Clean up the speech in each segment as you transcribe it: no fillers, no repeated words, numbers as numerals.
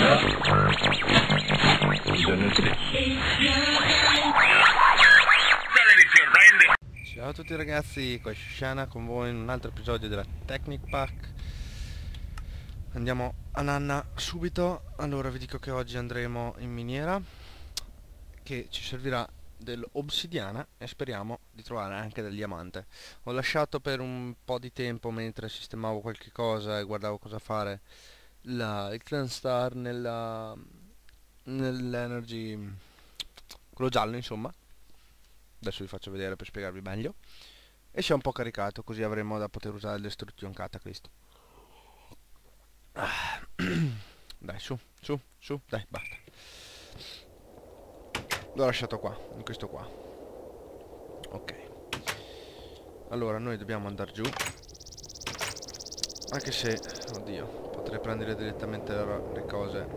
Ciao a tutti ragazzi, qua è Shoshana con voi in un altro episodio della Technic Pack. Andiamo a nanna subito. Allora vi dico che oggi andremo in miniera, che ci servirà dell'obsidiana e speriamo di trovare anche del diamante. Ho lasciato per un po' di tempo, mentre sistemavo qualche cosa e guardavo cosa fare, il Clan Star nell'energy, quello giallo insomma. Adesso vi faccio vedere per spiegarvi meglio. E si è un po' caricato, così avremo da poter usare il Destruction Catalyst. Dai, su, dai, basta. L'ho lasciato qua, in questo qua. Ok. Allora, noi dobbiamo andare giù. Anche se, oddio, potrei prendere direttamente le cose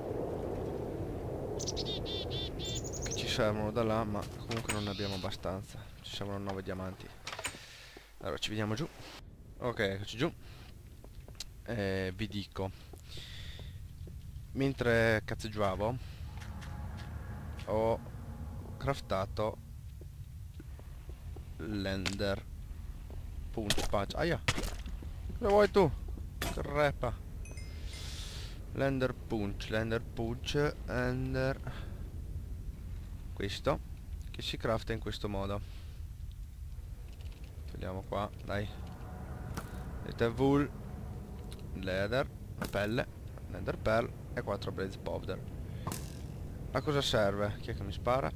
che ci servono da là, ma comunque non ne abbiamo abbastanza. Ci servono 9 diamanti. Allora, ci vediamo giù. Ok, eccoci giù. Vi dico, mentre cazzeggiavo ho craftato l'Ender Punch. Aia, cosa vuoi tu? Crepa. L'Ender Punch, Ender, questo che si crafta in questo modo. Vediamo qua, dai. Vedete, wool, leather, pelle, Nether Pearl e 4 Blaze Powder. A cosa serve? Chi è che mi spara?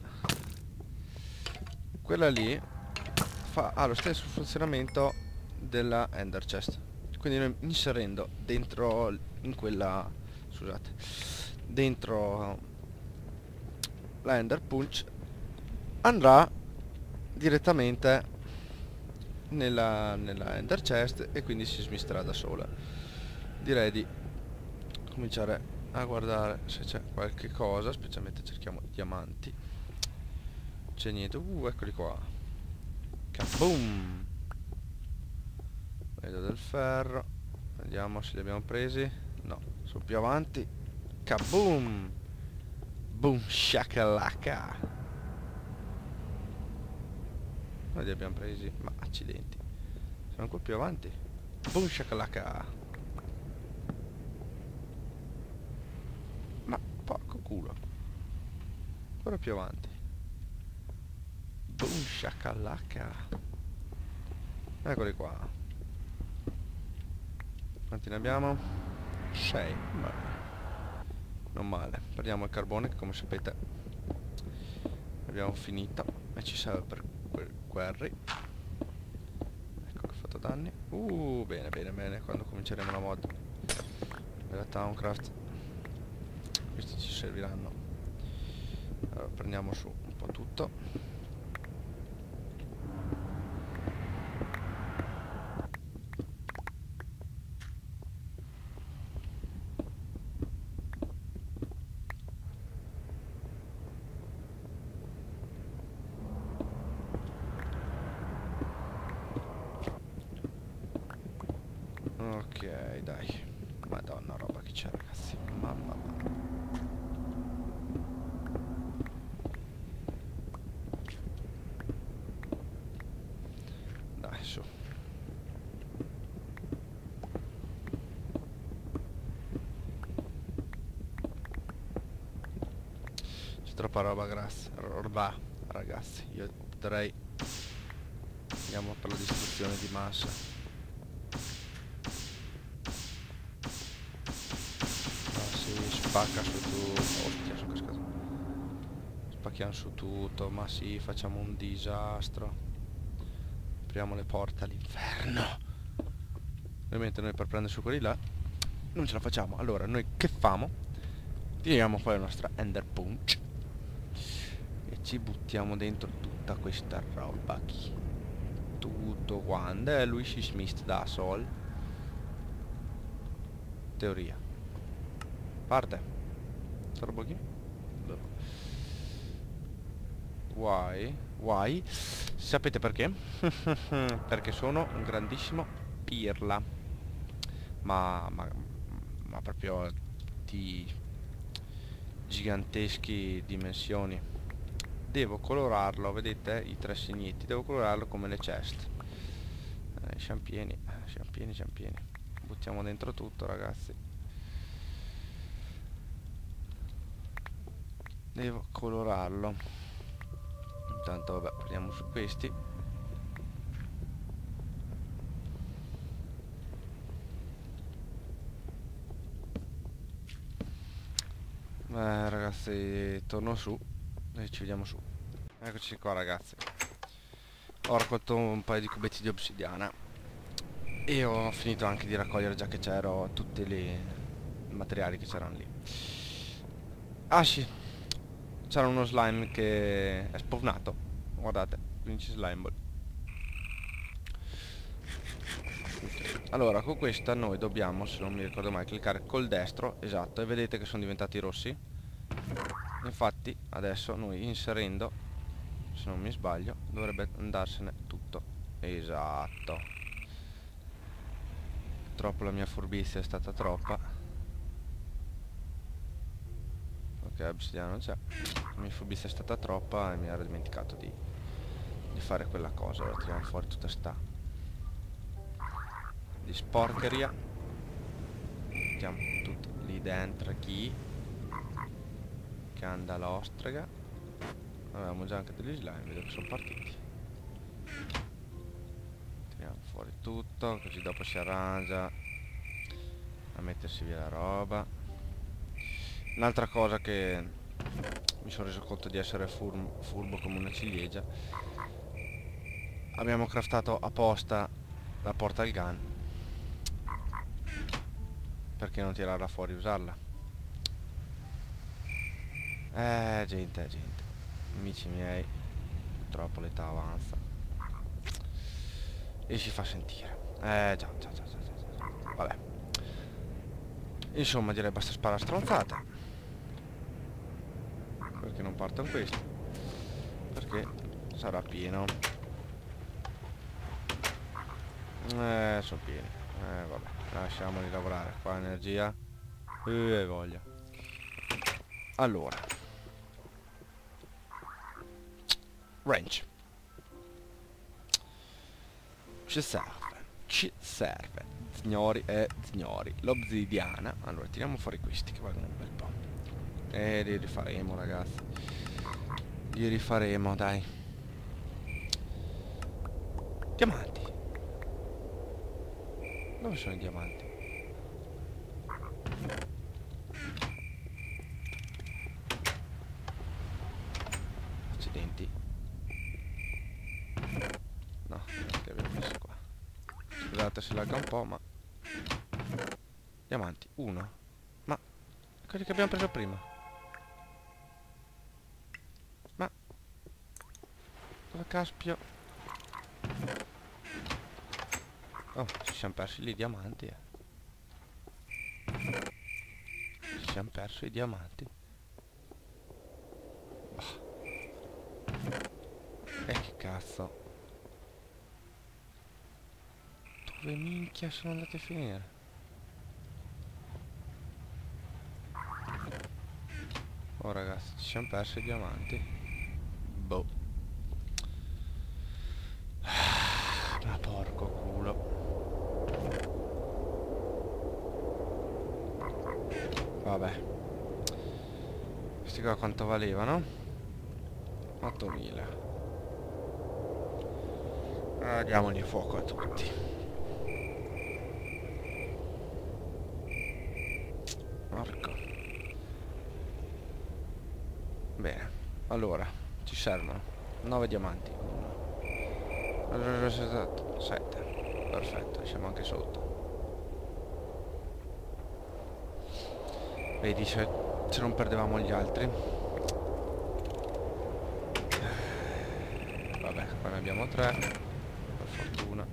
Quella lì ha lo stesso funzionamento della Ender Chest. Quindi noi inserendo dentro in quella, scusate, dentro la Ender Punch andrà direttamente nella Ender Chest e quindi si smisterà da sola. Direi di cominciare a guardare se c'è qualche cosa, specialmente cerchiamo diamanti. C'è niente. Eccoli qua. Kaboom! Vedo del ferro. Vediamo se li abbiamo presi. No, sono più avanti. Kaboom! Boom shakalaka! Noi li abbiamo presi, ma accidenti. Sono ancora più avanti. Boom shakalaka! Ma porco culo. Ancora più avanti. Boom shakalaka. Eccoli qua. Quanti ne abbiamo? 6. Non male. Prendiamo il carbone che, come sapete, abbiamo finito e ci serve per quel quarry. Ecco che ho fatto danni. Bene. Quando cominceremo la mod della Towncraft, questi ci serviranno. Allora, prendiamo su un po' tutto. Ok, dai. Madonna, roba che c'è, ragazzi. Mamma mia. Dai, su. C'è troppa roba, ragazzi. Io opterei, andiamo per la distruzione di massa. Spacca su tutto. Ostia, sono cascato. Spacchiamo su tutto. Ma sì, facciamo un disastro. Apriamo le porte all'inferno. Ovviamente noi per prendere su quelli là non ce la facciamo. Allora noi che famo? Tiriamo poi la nostra Ender Punch e ci buttiamo dentro tutta questa roba qui. Tutto quando lui si smist da sol. Teoria. Parte. Roba qui. Why? Sapete perché? Perché sono un grandissimo pirla. Ma proprio di giganteschi dimensioni. Devo colorarlo, vedete i tre segnetti, devo colorarlo come le chest. Ciampieni, ciampieni, ciampieni. Buttiamo dentro tutto, ragazzi. Devo colorarlo. Intanto vabbè, prendiamo su questi. Ragazzi, torno su e ci vediamo su. Eccoci qua, ragazzi. Ho raccolto un paio di cubetti di obsidiana e ho finito anche di raccogliere, già che c'ero, tutti i materiali che c'erano lì. Ah sì, c'era uno slime che è spawnato. Guardate, Vinci Slime Ball. Allora, con questa noi dobbiamo, se non mi ricordo mai, cliccare col destro, esatto, e vedete che sono diventati rossi. Infatti adesso noi inserendo, se non mi sbaglio, dovrebbe andarsene tutto. Esatto. Purtroppo la mia furbizia è stata troppa. Ok, obsidiana non c'è. La mia furbizia è stata troppa e mi ero dimenticato di fare quella cosa. Ora tiriamo fuori tutta sta di sporcheria. Mettiamo tutto lì dentro chi che anda l'ostrega. Avevamo già anche degli slime, vedo che sono partiti. Tiriamo fuori tutto, così dopo si arrangia a mettersi via la roba. Un'altra cosa che mi sono reso conto di essere furbo come una ciliegia: abbiamo craftato apposta la portal gun. Perché non tirarla fuori e usarla? Gente, amici miei, purtroppo l'età avanza e si fa sentire. Già. Vabbè, insomma, direi basta sparare stronzate. Perché non partono questi? Perché sarà pieno. Sono pieni. Vabbè, lasciamoli lavorare. Qua energia e voglia. Allora, wrench ci serve, signori e signori, l'obsidiana. Allora, tiriamo fuori questi che valgono un bel po'. E li rifaremo, ragazzi. Li rifaremo, dai. Diamanti. Dove sono i diamanti? Accidenti. No, che abbiamo messo qua. Scusate se lagga un po', ma... Diamanti, uno. Ma... quelli che abbiamo preso prima. Ma... dove caspio? Oh, ci siamo persi lì i diamanti. Ci siamo persi i diamanti. Che cazzo? Dove minchia sono andati a finire? Oh ragazzi, ci siamo persi i diamanti. Boh. Ma porco culo. Vabbè. Questi qua quanto valevano? 8.000. Diamogli fuoco a tutti. Porco. Bene. Allora, ci servono 9 diamanti. 7. Perfetto, siamo anche sotto. Vedi, se non perdevamo gli altri. Vabbè, qua ne abbiamo 3. Per fortuna.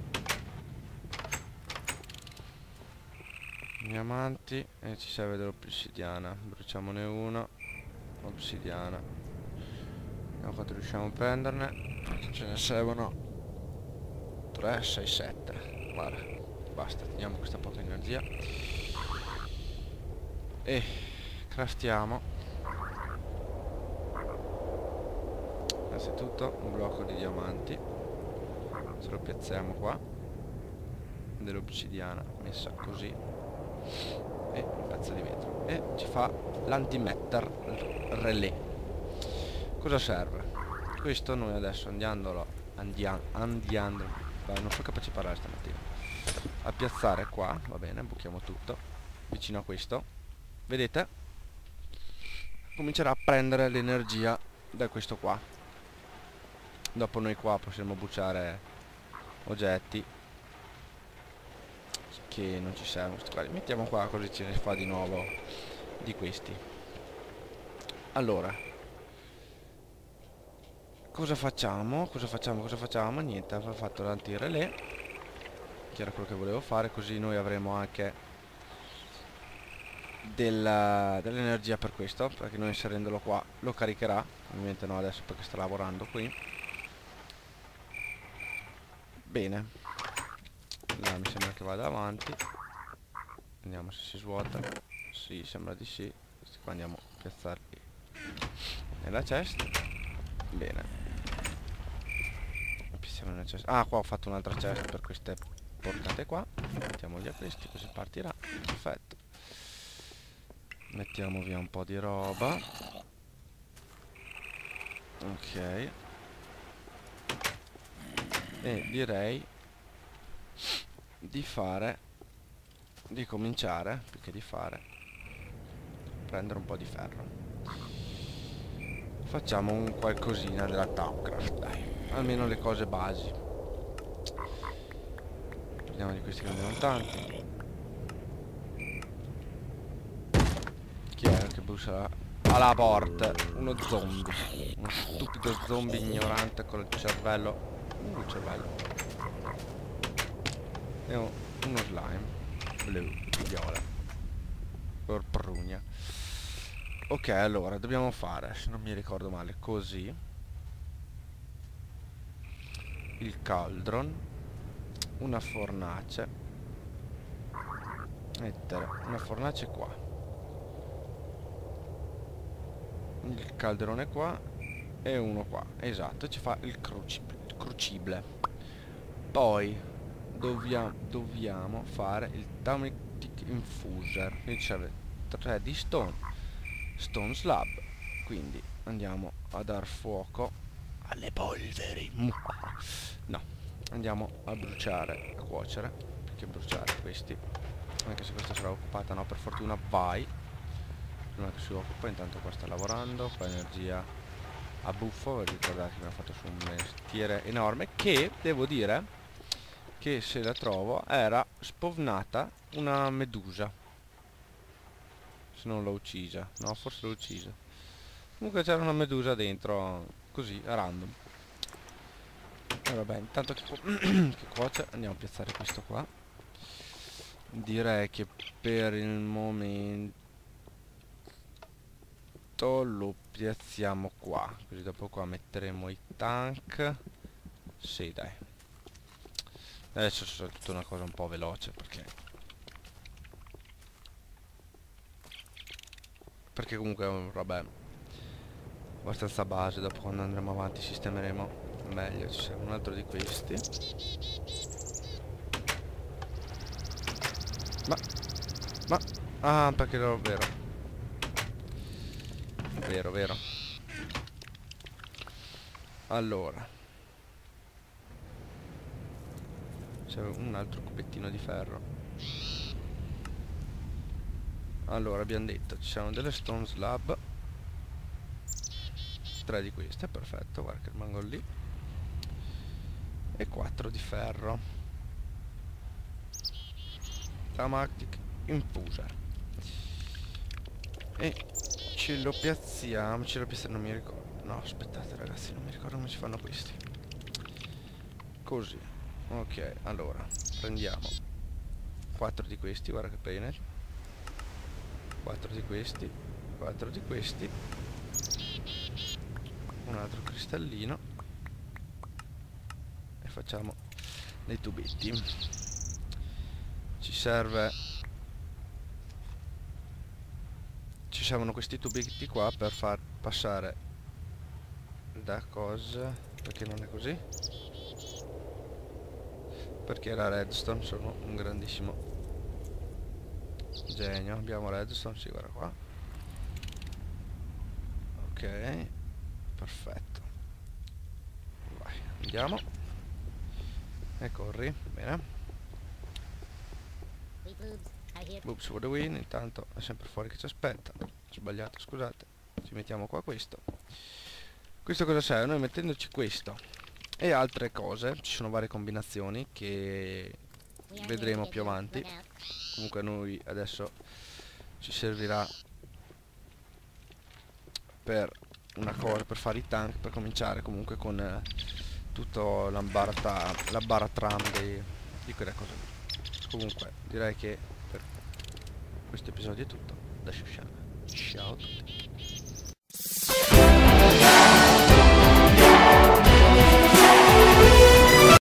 Diamanti. E ci serve dell'obsidiana. Bruciamone uno. Obsidiana. Vediamo quanto riusciamo a prenderne. Ce ne servono 3, 6, 7. Guarda, basta, teniamo questa poca energia. E craftiamo innanzitutto un blocco di diamanti, ce lo piazziamo qua, dell'obsidiana messa così, e un pezzo di vetro, e ci fa l'antimatter relay. Cosa serve? Questo noi adesso andiamo, non sono capace di parlare stamattina, a piazzare qua, va bene, buchiamo tutto vicino a questo, vedete? Comincerà a prendere l'energia da questo qua. Dopo noi qua possiamo bucciare oggetti che non ci servono. Li mettiamo qua così ce ne fa di nuovo di questi. Allora, cosa facciamo? Cosa facciamo? Niente, avevo fatto l'antirelè, che era quello che volevo fare, così noi avremo anche dell'energia per questo, perché noi inserendolo qua lo caricherà. Ovviamente no adesso perché sta lavorando qui. Bene, là mi sembra che vada avanti, vediamo se si svuota. Sì, sembra di sì. Questi qua andiamo a piazzarli nella chest. Bene, piazziamo nella chest. Ah, qua ho fatto un'altra chest per queste porcate qua. Mettiamo via questi così partirà. Perfetto. Mettiamo via un po' di roba. Ok. E direi di cominciare, più che di fare, prendere un po' di ferro. Facciamo un qualcosina della Thaumcraft, dai, almeno le cose basi. Prendiamo di questi che abbiamo tanti. Chi è che bussa alla porta? Uno zombie, uno stupido zombie ignorante con il cervello. Il cervello. E uno slime blu, viola, purpurugna. Ok, allora dobbiamo fare, se non mi ricordo male, così il cauldron, una fornace, mettere una fornace qua, il calderone qua e uno qua, esatto, ci fa il crucible. Poi dobbiamo fare il Thermic Infuser, quindi serve 3 di stone slab, quindi andiamo a dar fuoco alle polveri. No, andiamo a bruciare, a cuocere, perché bruciare questi, anche se questa sarà occupata, no, per fortuna vai prima che si occupa. Intanto qua sta lavorando, qua energia a buffo, ricordate che mi ha fatto su un mestiere enorme, che devo dire che se la trovo era spawnata una medusa, se non l'ho uccisa, no, forse l'ho uccisa. Comunque c'era una medusa dentro, così, a random. E vabbè, intanto che, che cuoce, andiamo a piazzare questo qua. Direi che per il momento lo piazziamo qua, così dopo qua metteremo i tank. Sì, dai. Adesso è tutta una cosa un po' veloce, perché comunque vabbè, abbastanza base. Dopo quando andremo avanti sistemeremo meglio. Ci serve un altro di questi. Ma ah, perché era vero. Allora serve un altro cubettino di ferro. Allora abbiamo detto ci sono delle stone slab, 3 di queste, perfetto, guarda che rimango lì, e 4 di ferro. Thermic Infuser, e ce lo piazziamo, non mi ricordo, no aspettate ragazzi, non mi ricordo come si fanno questi. Così, ok, allora prendiamo 4 di questi, guarda che bene, 4 di questi, 4 di questi, un altro cristallino, e facciamo dei tubetti. Ci servono questi tubetti qua per far passare da cosa? Perché non è così? Perché la redstone, sono un grandissimo genio. Abbiamo redstone, sì, guarda qua. Ok, perfetto. Vai, andiamo. E corri, bene. Oops for the win, intanto è sempre fuori che ci aspetta. Ho sbagliato, scusate. Ci mettiamo qua questo. Questo cosa serve? Noi mettendoci questo e altre cose, ci sono varie combinazioni che vedremo più avanti. Comunque a noi adesso ci servirà per una cosa, per fare i tank, per cominciare comunque con tutto la baratram di quelle cose lì. Comunque direi che per questo episodio è tutto da Shushan. Ciao a tutti.